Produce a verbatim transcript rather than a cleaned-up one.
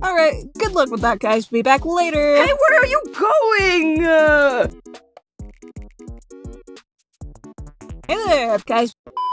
Alright, good luck with that, guys. Be back later. Hey, where are you going? Uh... Hey there, guys.